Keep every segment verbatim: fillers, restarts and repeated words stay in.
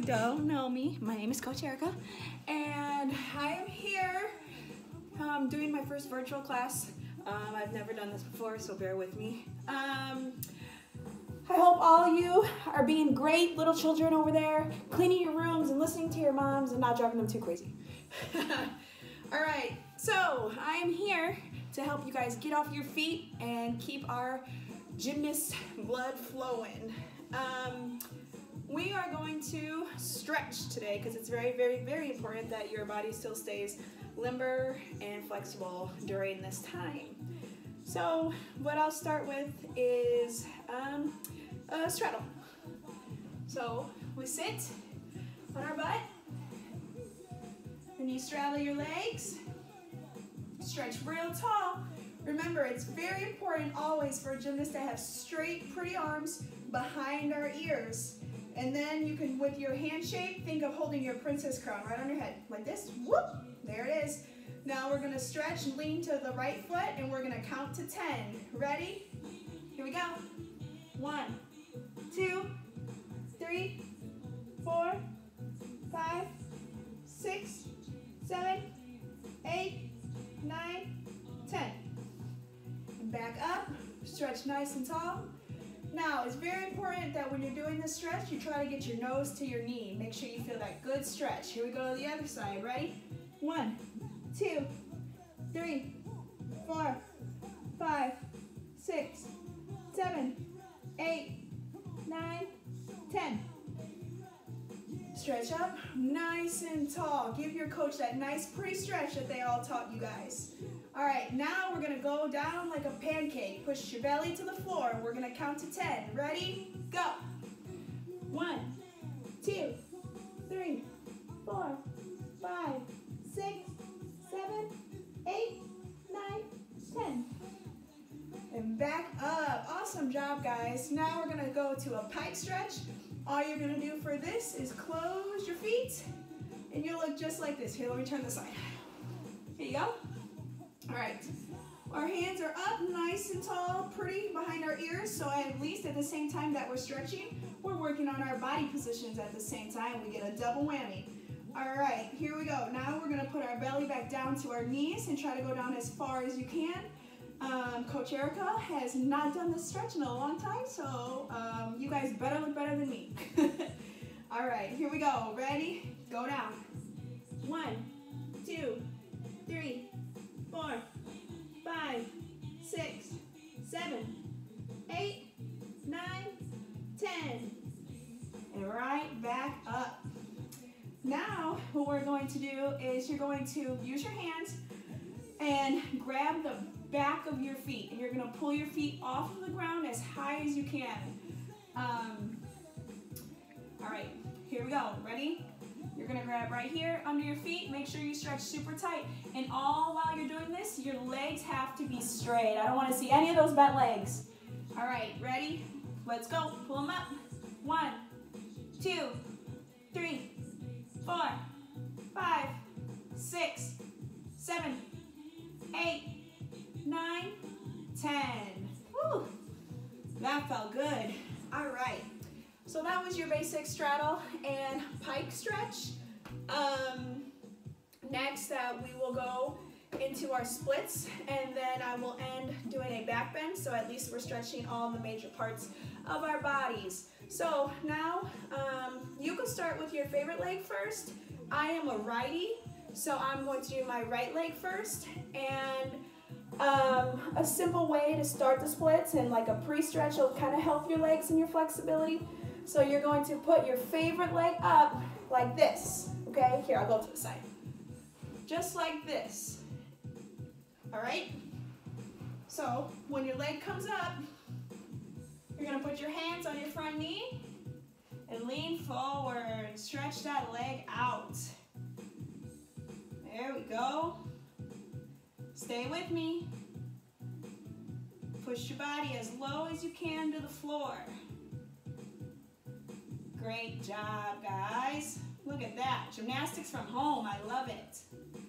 don't know me, my name is Coach Erica, and I am here um, doing my first virtual class. Um, I've never done this before, so bear with me. Um, I hope all you are being great little children over there, cleaning your rooms and listening to your moms and not driving them too crazy. All right, so I am here to help you guys get off your feet and keep our gymnast blood flowing. Um, we are going to stretch today because it's very, very, very important that your body still stays limber and flexible during this time. So what I'll start with is um, a straddle. So we sit on our butt, and you straddle your legs, stretch real tall. Remember, it's very important always for a gymnast to have straight, pretty arms behind our ears. And then you can, with your hand shape, think of holding your princess crown right on your head, like this. Whoop, there it is. Now we're gonna stretch and lean to the right foot, and we're gonna count to ten. Ready? Here we go. One, two, three, four, five, six, seven, eight, nine, ten. And back up, stretch nice and tall. Now, it's very important that when you're doing this stretch, you try to get your nose to your knee. Make sure you feel that good stretch. Here we go to the other side. Ready? One, two, three, four, five, six, seven, eight, nine, ten. Stretch up, nice and tall. Give your coach that nice pretty stretch that they all taught you guys. All right, now we're gonna go down like a pancake. Push your belly to the floor. We're gonna count to ten. Ready? Go. One, two, three, four, five, six, seven, eight, nine, ten. And back up. Awesome job, guys. Now we're gonna go to a pike stretch. All you're gonna do for this is close your feet, and you'll look just like this. Here, let me turn this side. Here you go. All right, our hands are up nice and tall, pretty behind our ears, so at least at the same time that we're stretching, we're working on our body positions at the same time. We get a double whammy. All right, here we go. Now we're gonna put our belly back down to our knees and try to go down as far as you can. Um, Coach Erica has not done this stretch in a long time, so um, you guys better look better than me. All right, here we go. Ready? Go down. One, two, three, four, five, six, seven, eight, nine, ten. And right back up. Now, what we're going to do is you're going to use your hands and grab the back of your feet, and you're going to pull your feet off of the ground as high as you can. Um, all right, here we go. Ready? You're going to grab right here under your feet. Make sure you stretch super tight. And all while you're doing this, your legs have to be straight. I don't want to see any of those bent legs. All right, ready? Let's go. Pull them up. One, two, three, four, five, six, seven, eight, nine, ten. Woo! That felt good. All right. So that was your basic straddle and pike stretch. Um, next, uh, we will go into our splits, and then I will end doing a back bend, so at least we're stretching all the major parts of our bodies. So now, um, you can start with your favorite leg first. I am a righty, so I'm going to do my right leg first, and um, a simple way to start the splits and like a pre-stretch will kind of help your legs and your flexibility. So you're going to put your favorite leg up like this, okay? Here, I'll go to the side. Just like this, all right? So when your leg comes up, you're gonna put your hands on your front knee and lean forward. Stretch that leg out. There we go. Stay with me. Push your body as low as you can to the floor. Great job, guys. Look at that. Gymnastics from home. I love it.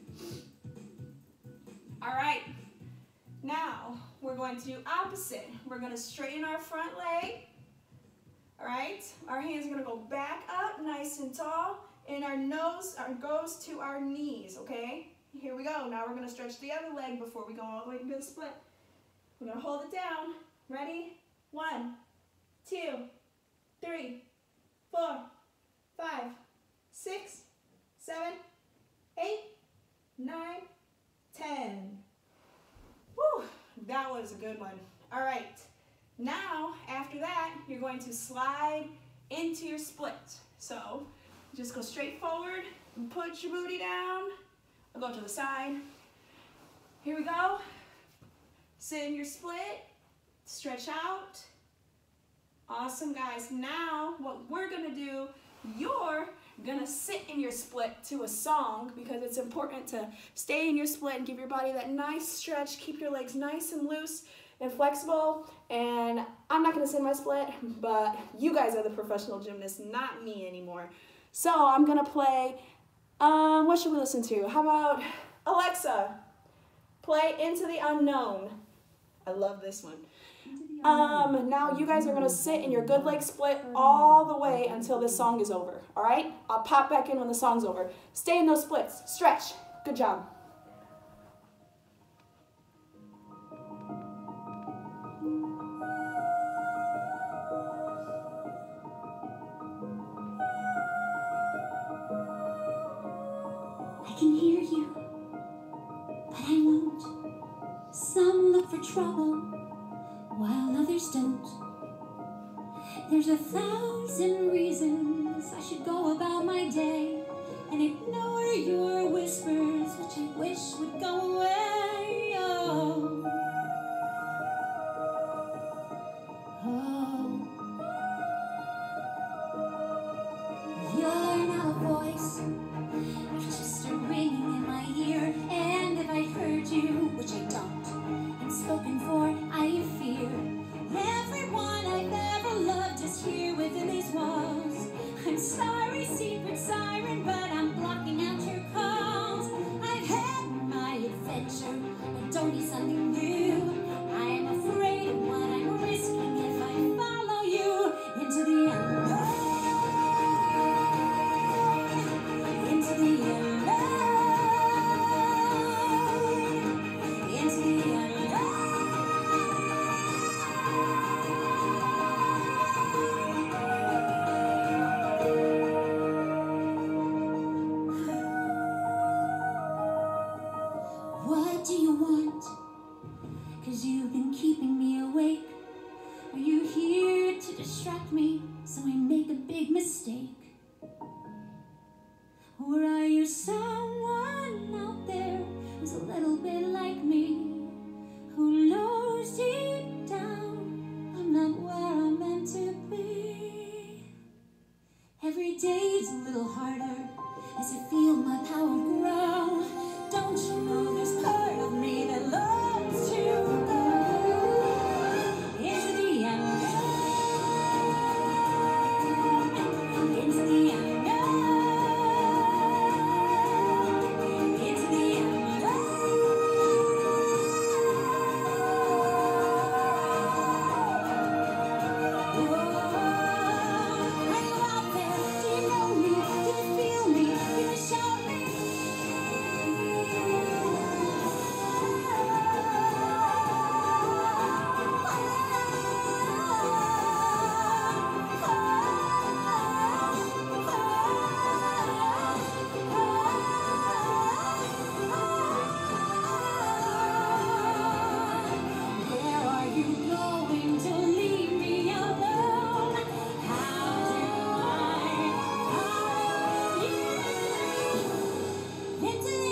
All right. Now, we're going to do opposite. We're going to straighten our front leg. All right? Our Our hands are gonna go back up, nice and tall, and our nose our, goes to our knees, okay? Here we go. Now we're gonna stretch the other leg before we go all the way into the split. We're gonna hold it down. Ready? One, two, three, four, five, six, seven, eight, nine, ten. Woo, that was a good one. All right, now after that, you're going to slide into your split. So just go straight forward and put your booty down. I'll go to the side. Here we go. Sit in your split, stretch out. Awesome, guys. Now what we're gonna do, you're gonna sit in your split to a song because it's important to stay in your split and give your body that nice stretch. Keep your legs nice and loose and flexible. And I'm not gonna sit in my split, but you guys are the professional gymnasts, not me anymore. So I'm gonna play, um, what should we listen to? How about Alexa, play Into the Unknown. I love this one. Um, now you guys are gonna sit in your good leg split all the way until this song is over, all right? I'll pop back in when the song's over. Stay in those splits, stretch, good job. I can hear you, but I won't. Some look for trouble, while others don't. There's a thousand reasons I should go about my day and ignore your whispers, which I wish would go away. Oh, oh. You're not a voice, you're just a ringing in my ear. And if I heard you, which I don't, and spoken for, I fear. Everyone I've ever loved is here within these walls. I'm sorry, secret siren, but I'm blocking out your calls. I've had my adventure, I don't need something new. I am afraid of what I'm risking if I follow you into the unknown. Into the unknown. Into the unknown. What do you want? 'Cause you've been keeping me awake. Are you here to distract me so I make a big mistake? Or are you someone out there who's a little bit like me, who knows deep down I'm not where I'm meant to be? Every day's a little harder as I feel my power grow. Don't you know there's part of me that loves to go into the unknown, into the unknown, into the unknown. Are you out there? Do you know me? Do you feel me? Can you show me? Where are you going to leave me alone? How do I follow you into the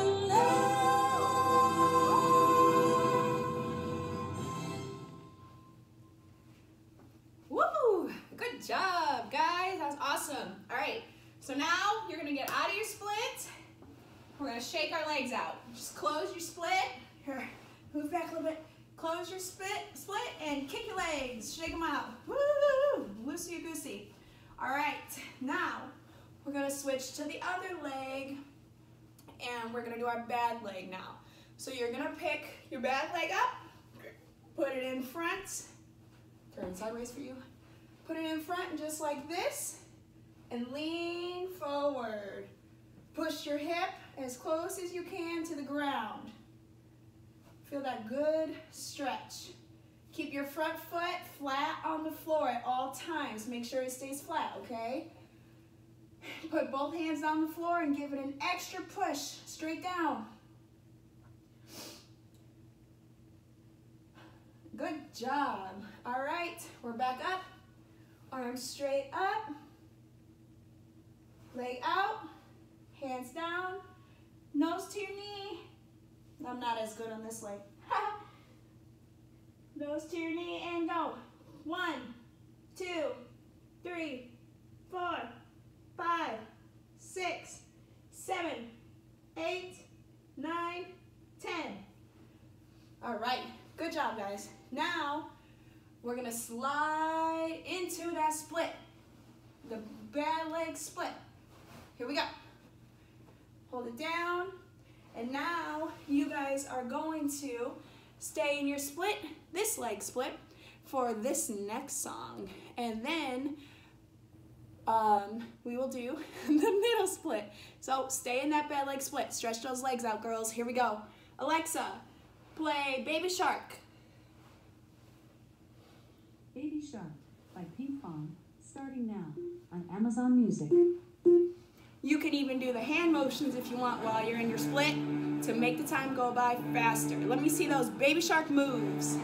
unknown? Woo! Good job, guys. That was awesome. All right, so now you're gonna get out of your split. We're gonna shake our legs out. Just close your split. Here, move back a little bit. Close your split, split, and kick your legs. Shake them out. Woo! Loosey goosey. All right, now we're gonna switch to the other leg, and we're gonna do our bad leg now. So you're gonna pick your bad leg up, put it in front. Turn sideways for you. Put it in front just like this and lean forward. Push your hip as close as you can to the ground. Feel that good stretch. Keep your front foot flat on the floor at all times. Make sure it stays flat, okay? Put both hands on the floor and give it an extra push straight down. Good job. All right, we're back up. Arms straight up. Leg out. Hands down. Nose to your knee. I'm not as good on this leg. Nose to your knee and go. One, two, three, four, five, six, seven, eight, nine, ten. All right, good job, guys. Now, we're gonna slide into that split, the bad leg split. Here we go. Hold it down, and now you guys are going to stay in your split, this leg split, for this next song. And then um, we will do the middle split. So stay in that bad leg split. Stretch those legs out, girls. Here we go. Alexa, play Baby Shark. Baby Shark by Pink Pong, starting now on Amazon Music. You can even do the hand motions if you want while you're in your split to make the time go by faster. Let me see those Baby Shark moves.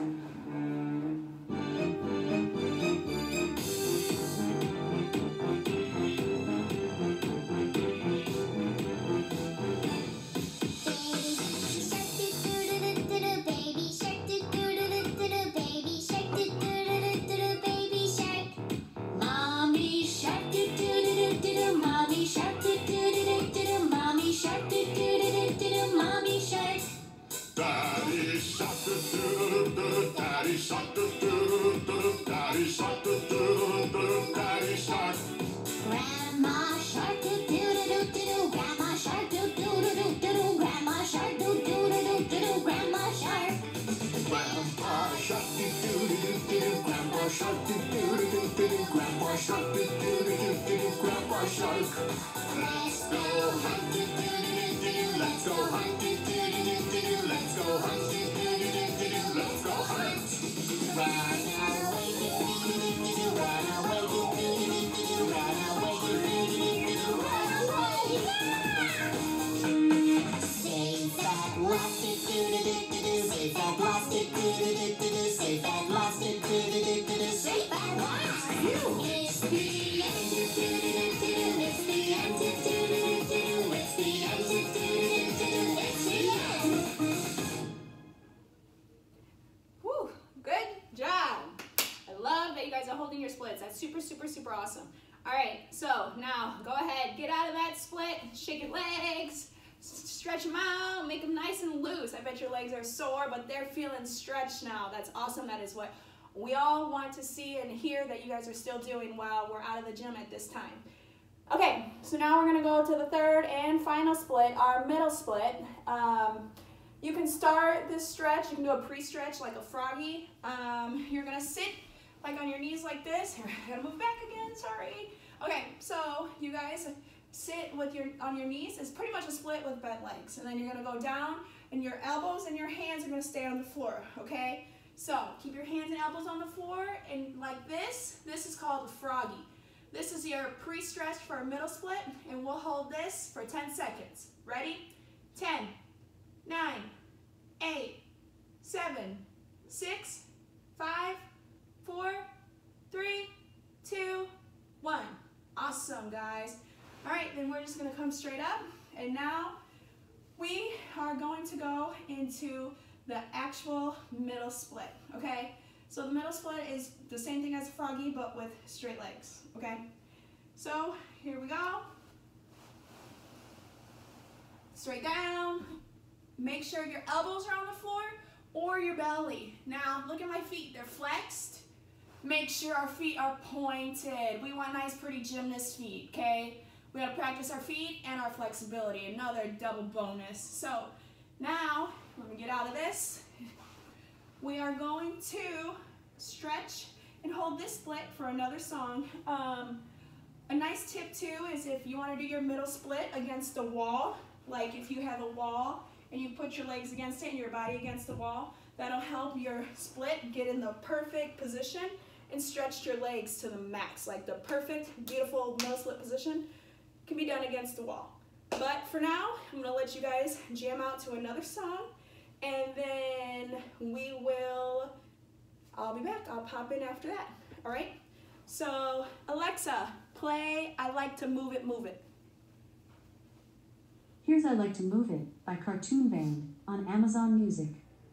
Whew, good job. I love that you guys are holding your splits. That's super, super, super awesome. All right, so now go ahead, get out of that split, shake your legs, stretch them out, make them nice and loose. I bet your legs are sore, but they're feeling stretched now. That's awesome. That is what we all want to see and hear that you guys are still doing while we're out of the gym at this time. Okay, so now we're gonna go to the third and final split, our middle split. Um, you can start this stretch, you can do a pre-stretch like a froggy. Um, you're gonna sit like on your knees like this. Here, I gotta move back again, sorry. Okay, so you guys sit with your on your knees. It's pretty much a split with bent legs. And then you're gonna go down and your elbows and your hands are gonna stay on the floor, okay? So keep your hands and elbows on the floor and like this. This is called a froggy. This is your pre-stretch for a middle split, and we'll hold this for ten seconds. Ready? ten, nine, eight, seven, six, five, four, three, two, one. Awesome, guys. All right, then we're just gonna come straight up, and now we are going to go into the actual middle split, okay? So the middle split is the same thing as a froggy, but with straight legs, okay? So here we go. Straight down. Make sure your elbows are on the floor or your belly. Now look at my feet, they're flexed. Make sure our feet are pointed. We want nice, pretty gymnast feet, okay? We gotta practice our feet and our flexibility, another double bonus. So now, let me get out of this. We are going to stretch and hold this split for another song. Um, a nice tip too is if you want to do your middle split against a wall, like if you have a wall and you put your legs against it and your body against the wall, that'll help your split get in the perfect position and stretch your legs to the max. Like the perfect, beautiful middle split position can be done against the wall. But for now, I'm gonna let you guys jam out to another song, and then we will, I'll be back. I'll pop in after that, all right? So Alexa, play I Like to Move It, Move It. Here's I Like to Move It by Cartoon Band on Amazon Music.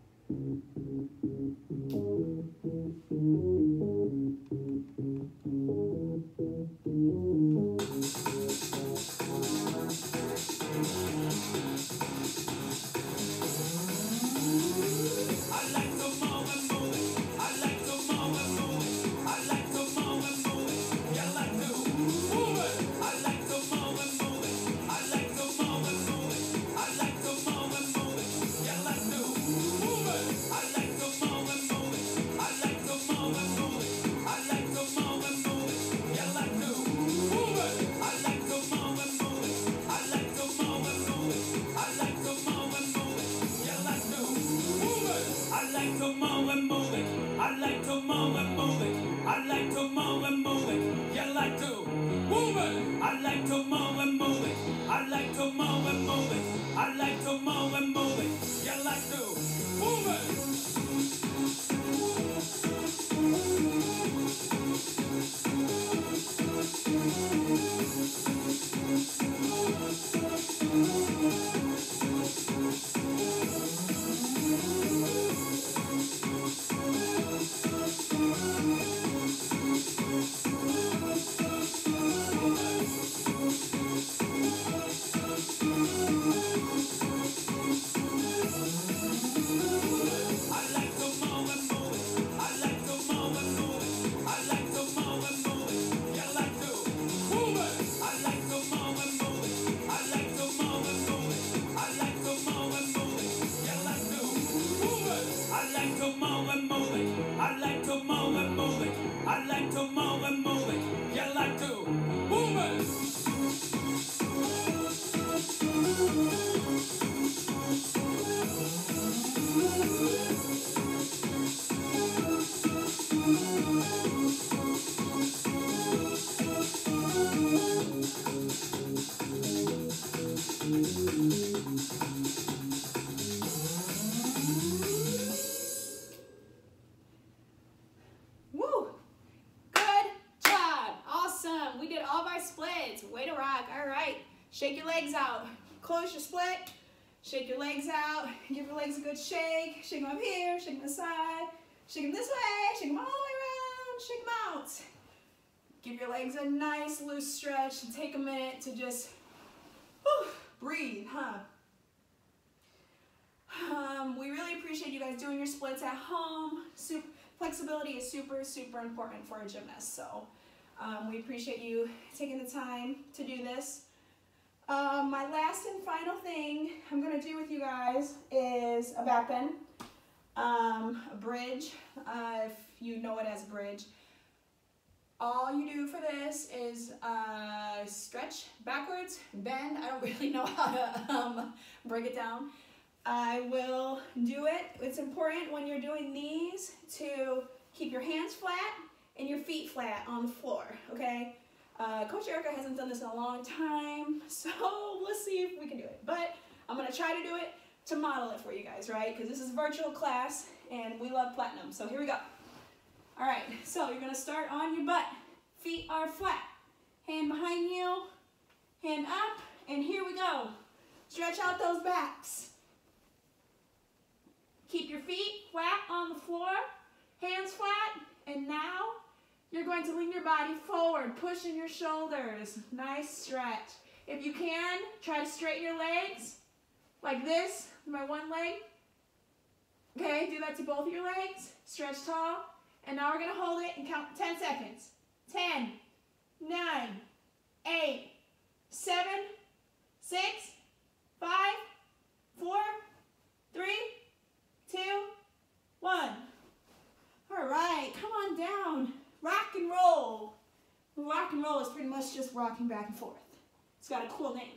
Shake your legs out. Close your split. Shake your legs out. Give your legs a good shake. Shake them up here. Shake them aside. Shake them this way. Shake them all the way around. Shake them out. Give your legs a nice loose stretch and take a minute to just whew, breathe, huh? Um, we really appreciate you guys doing your splits at home. Super, flexibility is super, super important for a gymnast. So um, we appreciate you taking the time to do this. Um, my last and final thing I'm going to do with you guys is a back bend, um, a bridge, uh, if you know it as a bridge. All you do for this is uh, stretch backwards, bend. I don't really know how to um, break it down. I will do it. It's important when you're doing these to keep your hands flat and your feet flat on the floor, okay? Uh, Coach Erica hasn't done this in a long time, so let's see if we can do it. But I'm going to try to do it to model it for you guys, right? Because this is a virtual class, and we love Platinum. So here we go. All right, so you're going to start on your butt. Feet are flat. Hand behind you, hand up, and here we go. Stretch out those backs. Keep your feet flat on the floor, hands flat, and now you're going to lean your body forward, pushing your shoulders. Nice stretch. If you can, try to straighten your legs like this, my one leg. Okay, do that to both of your legs. Stretch tall. And now we're going to hold it and count ten seconds. ten, nine, eight, seven, six, five, four, three, two, one. All right, come on down. Rock and roll is pretty much just rocking back and forth. It's got a cool name.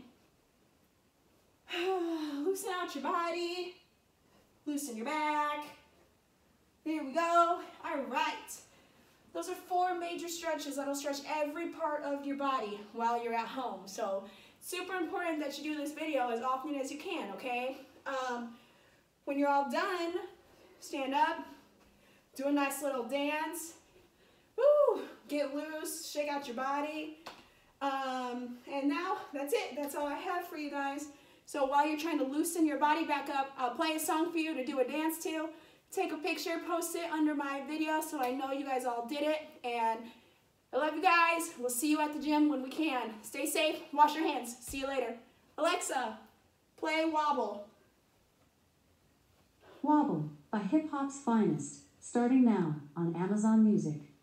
Loosen out your body. Loosen your back. There we go. All right. Those are four major stretches that'll stretch every part of your body while you're at home. So super important that you do this video as often as you can, okay? Um, when you're all done, stand up, do a nice little dance. Woo! Get loose, shake out your body. Um, and now, that's it. That's all I have for you guys. So while you're trying to loosen your body back up, I'll play a song for you to do a dance to. Take a picture, post it under my video so I know you guys all did it. And I love you guys. We'll see you at the gym when we can. Stay safe, wash your hands. See you later. Alexa, play Wobble. Wobble by Hip Hop's Finest, starting now on Amazon Music.